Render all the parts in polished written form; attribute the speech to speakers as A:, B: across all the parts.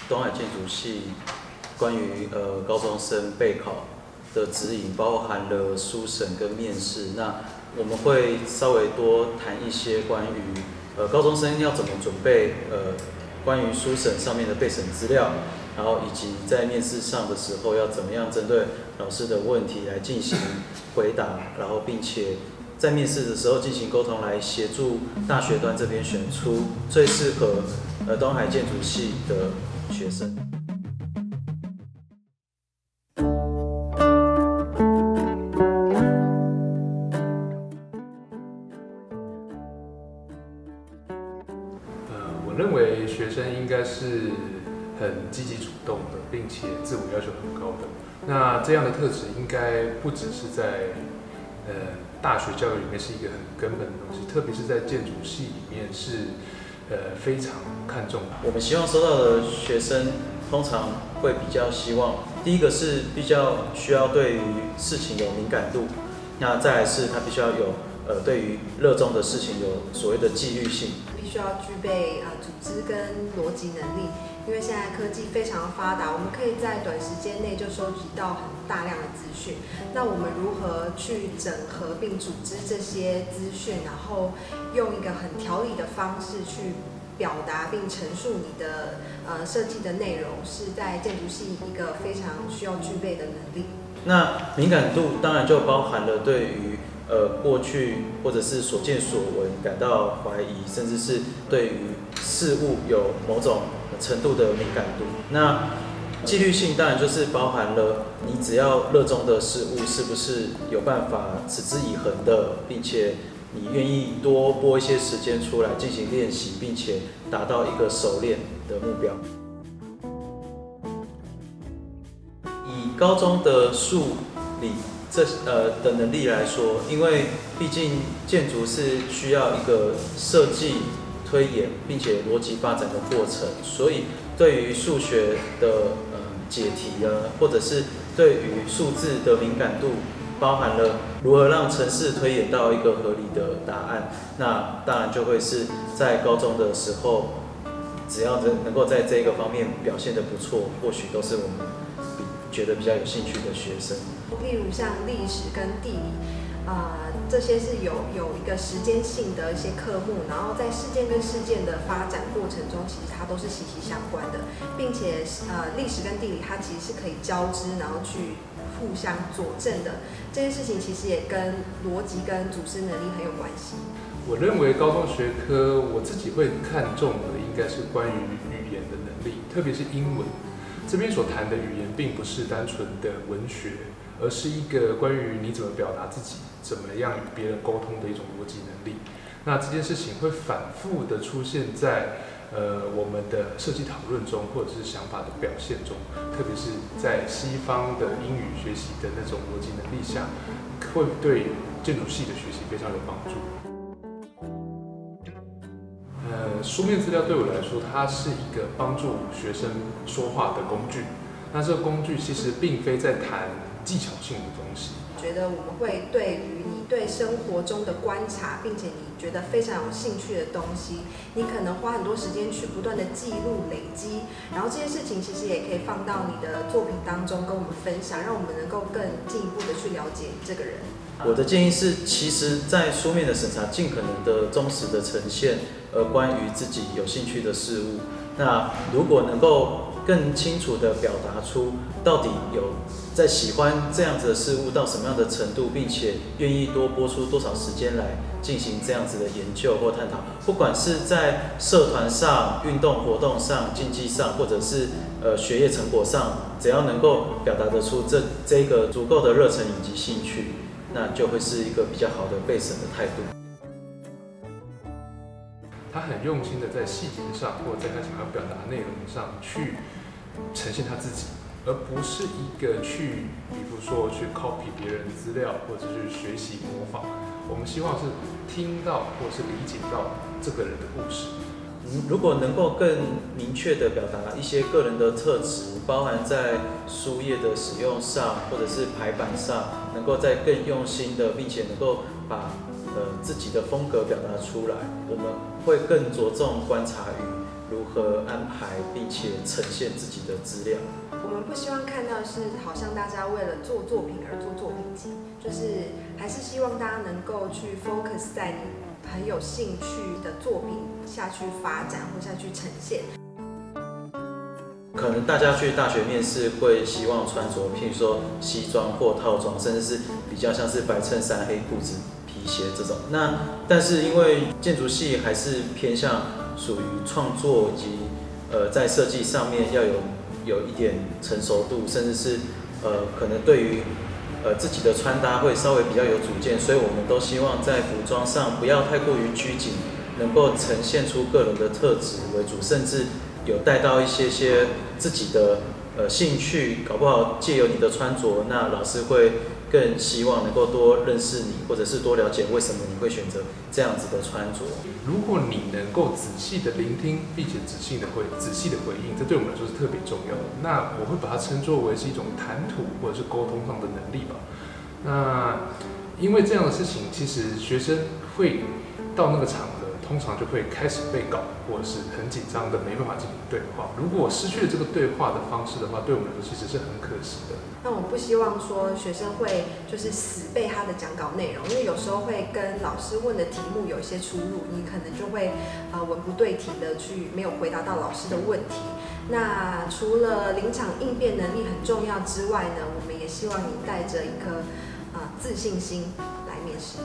A: 东海建筑系关于高中生备考的指引，包含了书审跟面试。那我们会稍微多谈一些关于高中生要怎么准备关于书审上面的备审资料，然后以及在面试上的时候要怎么样针对老师的问题来进行回答，然后并且在面试的时候进行沟通，来协助大学端这边选出最适合东海建筑系的学生。
B: 我认为学生应该是很积极主动的，并且自我要求很高的。那这样的特质应该不只是在大学教育里面是一个很根本的东西，特别是在建筑系里面是非常看重的。
A: 我们希望收到的学生通常会比较希望，第一个是比较需要对于事情有敏感度，那再来是他必须要有对于热衷的事情有所谓的纪律性，
C: 必须要具备组织跟逻辑能力。因为现在科技非常发达，我们可以在短时间内就收集到很大量的资讯。那我们如何去整合并组织这些资讯，然后用一个很条理的方式去表达并陈述你的设计的内容，是在建筑系一个非常需要具备的能力。
A: 那敏感度当然就包含了对于过去或者是所见所闻感到怀疑，甚至是对于事物有某种程度的敏感度。那纪律性当然就是包含了你只要热衷的事物是不是有办法持之以恒的，并且你愿意多拨一些时间出来进行练习，并且达到一个熟练的目标。以高中的数理的能力来说，因为毕竟建筑是需要一个设计、推演并且逻辑发展的过程，所以对于数学的解题啊，或者是对于数字的敏感度，包含了如何让程式推演到一个合理的答案。那当然就会是在高中的时候，只要能够在这个方面表现得不错，或许都是我们觉得比较有兴趣的学生。
C: 例如像历史跟地理，这些是有一个时间性的一些科目，然后在事件跟事件的发展过程中，其实它都是息息相关的，并且历史跟地理它其实是可以交织，然后去互相佐证的。这件事情其实也跟逻辑跟组织能力很有关系。
B: 我认为高中学科我自己会看重的应该是关于语言的能力，特别是英文。这边所谈的语言并不是单纯的文学，而是一个关于你怎么表达自己，怎么样与别人沟通的一种逻辑能力。那这件事情会反复的出现在我们的设计讨论中，或者是想法的表现中，特别是在西方的英语学习的那种逻辑能力下，会对建筑系的学习非常有帮助。书面资料对我来说，它是一个帮助学生说话的工具。那这个工具其实并非在谈技巧性的东西。
C: 觉得我们会对于你对生活中的观察，并且你觉得非常有兴趣的东西，你可能花很多时间去不断的记录累积，然后这些事情其实也可以放到你的作品当中跟我们分享，让我们能够更进一步的去了解这个人。
A: 我的建议是，其实在书面的审查尽可能的忠实的呈现关于自己有兴趣的事物。那如果能够更清楚的表达出到底有在喜欢这样子的事物到什么样的程度，并且愿意多拨出多少时间来进行这样子的研究或探讨，不管是在社团上、运动活动上、竞技上，或者是学业成果上，只要能够表达得出这个足够的热忱以及兴趣，那就会是一个比较好的备审的态度。
B: 他很用心的在细节上，或者在他想要表达内容上去呈现他自己，而不是一个去，比如说去 copy 别人资料，或者是学习模仿。我们希望是听到或是理解到这个人的故事。
A: 如果能够更明确的表达一些个人的特质，包含在书页的使用上，或者是排版上，能够再更用心的，并且能够把自己的风格表达出来，我们会更着重观察与如何安排并且呈现自己的资料。
C: 我们不希望看到是好像大家为了做作品而做作品集，就是还是希望大家能够去 focus 在你很有兴趣的作品下去发展或下去呈现。
A: 可能大家去大学面试会希望穿着，譬如说西装或套装，甚至是比较像是白衬衫、黑裤子、皮鞋这种。但是因为建筑系还是偏向属于创作以及在设计上面要有一点成熟度，甚至是可能对于自己的穿搭会稍微比较有主见，所以我们都希望在服装上不要太过于拘谨，能够呈现出个人的特质为主，甚至有带到一些自己的兴趣，搞不好借由你的穿着，那老师会更希望能够多认识你，或者是多了解为什么你会选择这样子的穿着。
B: 如果你能够仔细的聆听，并且仔细的回应，这对我们来说是特别重要的。那我会把它称作为是一种谈吐或者是沟通上的能力吧。那因为这样的事情，其实学生会到那个场合，通常就会开始被搞，或者是很紧张的没办法进行对话。如果失去了这个对话的方式的话，对我们来说其实是很可惜的。
C: 那我不希望说学生会就是死背他的讲稿内容，因为有时候会跟老师问的题目有一些出入，你可能就会文不对题的去没有回答到老师的问题。那除了临场应变能力很重要之外呢，我们也希望你带着一颗自信心来面试。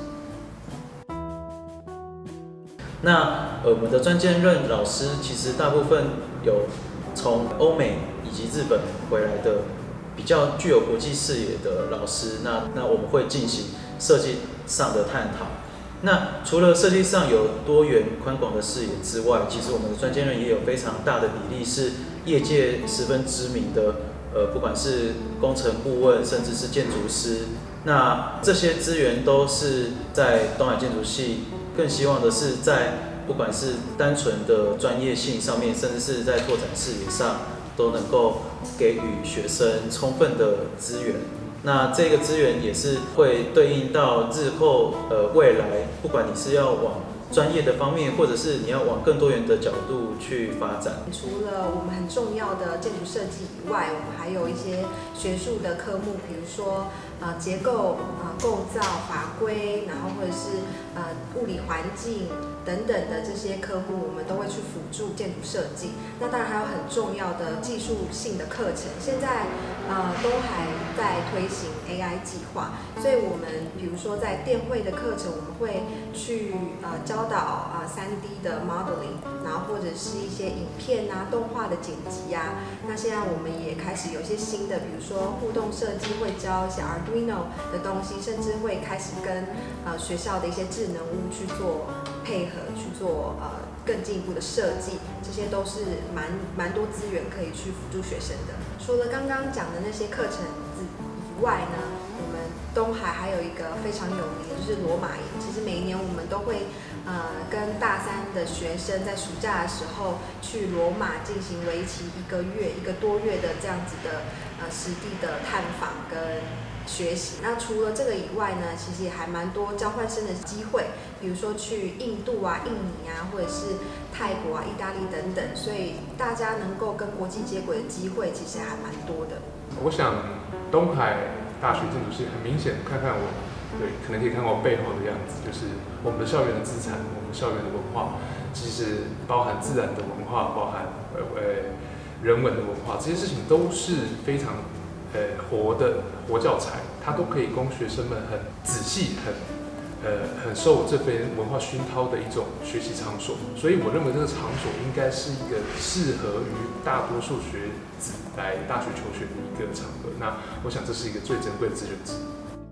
A: 那我们的专兼任老师其实大部分有从欧美以及日本回来的比较具有国际视野的老师，那我们会进行设计上的探讨。那除了设计上有多元宽广的视野之外，其实我们的专兼任也有非常大的比例是业界十分知名的，不管是工程顾问，甚至是建筑师。那这些资源都是在东海建筑系更希望的是在不管是单纯的专业性上面，甚至是在拓展视野上，都能够给予学生充分的资源。那这个资源也是会对应到日后未来，不管你是要往专业的方面，或者是你要往更多元的角度去发展。
C: 除了我们很重要的建筑设计以外，我们还有一些学术的科目，比如说结构、构造、法规，然后或者是物理环境等等的这些科目，我们都会去辅助建筑设计。那当然还有很重要的技术性的课程，现在东海在推行 AI 计划，所以我们比如说在电绘的课程，我们会去教导3D 的 modeling， 然后或者是一些影片动画的剪辑那现在我们也开始有一些新的，比如说互动设计，会教一些 Arduino 的东西，甚至会开始跟学校的一些智能屋去做配合，去做更进一步的设计，这些都是蛮多资源可以去辅助学生的。除了刚刚讲的那些课程以外呢，我们东海还有一个非常有名的就是罗马营。其实每一年我们都会跟大3的学生在暑假的时候去罗马进行为期1个多月的这样子的实地的探访跟学习。那除了这个以外呢，其实也还蛮多交换生的机会，比如说去印度印尼或者是泰国意大利等等，所以大家能够跟国际接轨的机会其实还蛮多的。
B: 我想东海大学建筑系很明显，看我，对，可能可以看到我背后的样子，就是我们的校园的资产，我们校园的文化，其实包含自然的文化，包含人文的文化，这些事情都是非常活教材，它都可以供学生们很仔细、很受这边文化熏陶的一种学习场所。所以我认为这个场所应该是一个适合于大多数学子来大学求学的一个场合。那我想这是一个最珍贵的资源之一。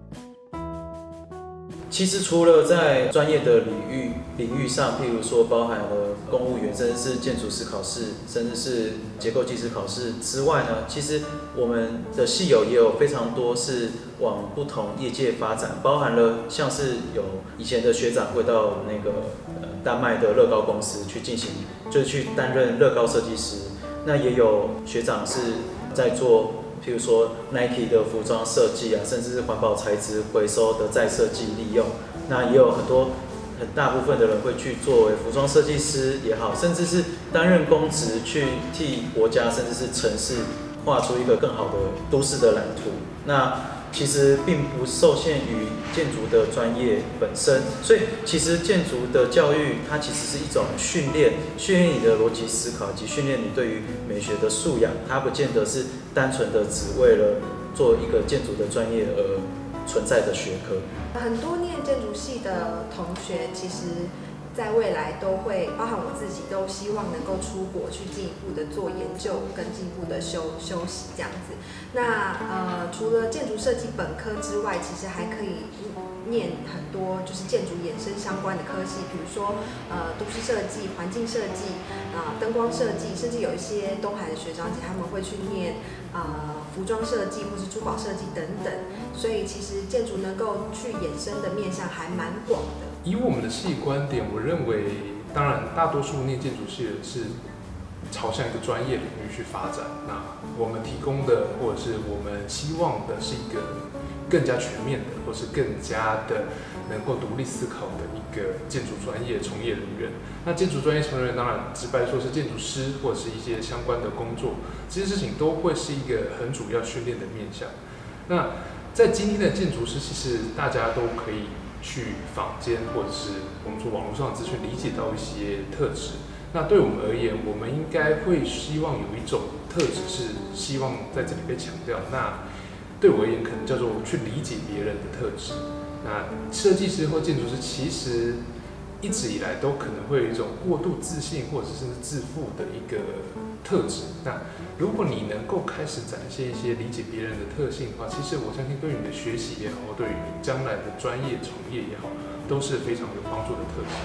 A: 其实除了在专业的领域上，譬如说包含了公务员，甚至是建筑师考试，甚至是结构技师考试之外呢，其实我们的系友也有非常多是往不同业界发展，包含了像是有以前的学长会到那个丹麦的乐高公司去进行，就是去担任乐高设计师。那也有学长是在做譬如说 Nike 的服装设计甚至是环保材质回收的再设计利用。那也有很多很大部分的人会去作为服装设计师也好，甚至是担任公职去替国家甚至是城市画出一个更好的都市的蓝图。那其实并不受限于建筑的专业本身，所以其实建筑的教育它其实是一种训练你的逻辑思考及训练你对于美学的素养，它不见得是单纯的只为了做一个建筑的专业而存在的学科。
C: 很多念建筑系的同学，其实在未来都会，包含我自己，都希望能够出国去进一步的做研究，跟进一步的修习这样子。那除了建筑设计本科之外，其实还可以念很多就是建筑衍生相关的科系，比如说都市设计、环境设计、灯光设计，甚至有一些东海的学长姐他们会去念服装设计或是珠宝设计等等。所以其实建筑能够去衍生的面向还蛮广的。
B: 以我们的系观点，我认为，当然大多数念建筑系的人是朝向一个专业领域去发展。那我们提供的，或者是我们希望的是一个更加全面的，或是更加的能够独立思考的一个建筑专业从业人员。那建筑专业从业人员，当然直白说是建筑师，或者是一些相关的工作，这些事情都会是一个很主要训练的面向。那在今天的建筑师，其实大家都可以去坊间或者是我们说网络上的资讯理解到一些特质。那对我们而言，我们应该会希望有一种特质是希望在这里被强调。那对我而言，可能叫做去理解别人的特质。那设计师或建筑师其实一直以来都可能会有一种过度自信或者甚至自负的一个特质。那如果你能够开始展现一些理解别人的特性的话，其实我相信对于你的学习也好，或对于你将来的专业从业也好，都是非常有帮助的特质。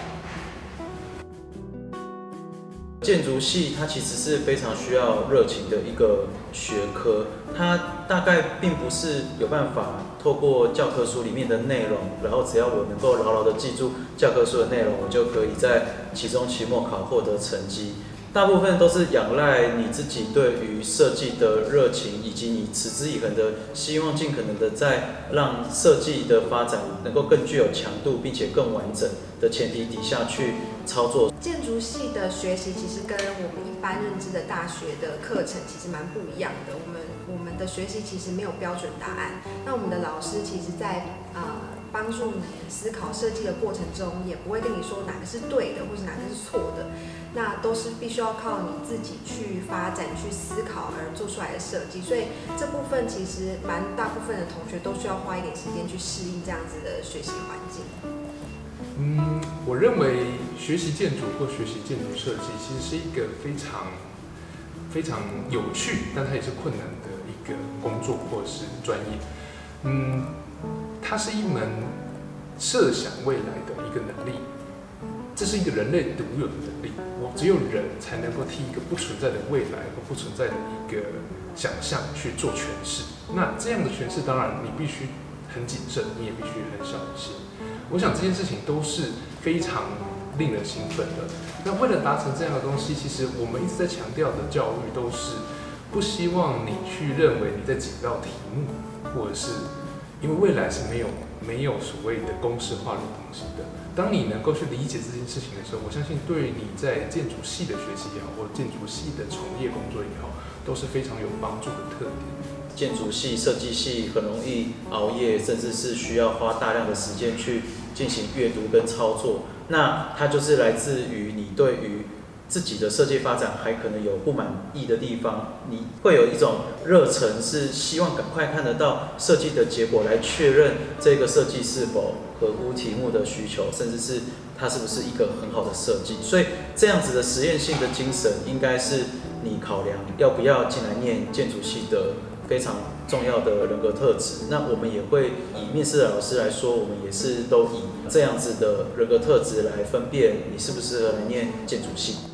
A: 建筑系它其实是非常需要热情的一个学科，它大概并不是有办法透过教科书里面的内容，然后只要我能够牢牢的记住教科书的内容，我就可以在期中、期末考获得成绩。大部分都是仰赖你自己对于设计的热情，以及你持之以恒的希望尽可能的在让设计的发展能够更具有强度，并且更完整的前提底下去操作。
C: 建筑系的学习其实跟我们一般认知的大学的课程其实蛮不一样的。我们的学习其实没有标准答案。那我们的老师其实在帮助你思考设计的过程中，也不会跟你说哪个是对的，或是哪个是错的。那都是必须要靠你自己去发展、去思考而做出来的设计。所以这部分其实大部分的同学都需要花一点时间去适应这样子的学习环境。
B: 我认为学习建筑或学习建筑设计，其实是一个非常非常有趣，但它也是困难的一个工作或者是专业。它是一门设想未来的一个能力，这是一个人类独有的能力。只有人才能够替一个不存在的未来或不存在的一个想象去做诠释。那这样的诠释，当然你必须很谨慎，你也必须很小心。我想这件事情都是非常令人兴奋的。那为了达成这样的东西，其实我们一直在强调的教育都是不希望你去认为你在解到题目，或者是因为未来是没有所谓的公式化的东西的。当你能够去理解这件事情的时候，我相信对你在建筑系的学习也好，或者建筑系的从业工作也好，都是非常有帮助的特点。
A: 建筑系、设计系很容易熬夜，甚至是需要花大量的时间去进行阅读跟操作。那它就是来自于你对于自己的设计发展还可能有不满意的地方，你会有一种热忱，是希望赶快看得到设计的结果，来确认这个设计是否合乎题目的需求，甚至是它是不是一个很好的设计。所以这样子的实验性的精神，应该是你考量要不要进来念建筑系的非常重要的人格特质。那我们也会以面试的老师来说，我们也是都以这样子的人格特质来分辨你适不适合来念建筑系。